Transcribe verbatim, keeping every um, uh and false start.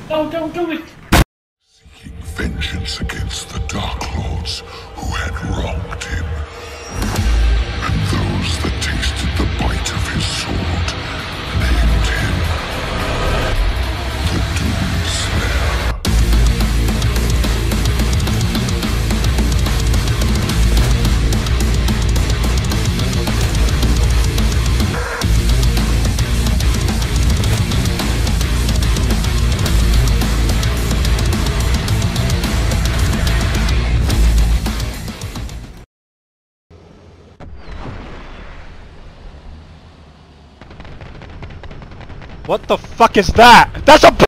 Oh, don't do it! Seeking vengeance against the Dark Lords who had wronged him. And those that tasted the bite of his sword named him the Doomslayer. What the fuck is that? That's a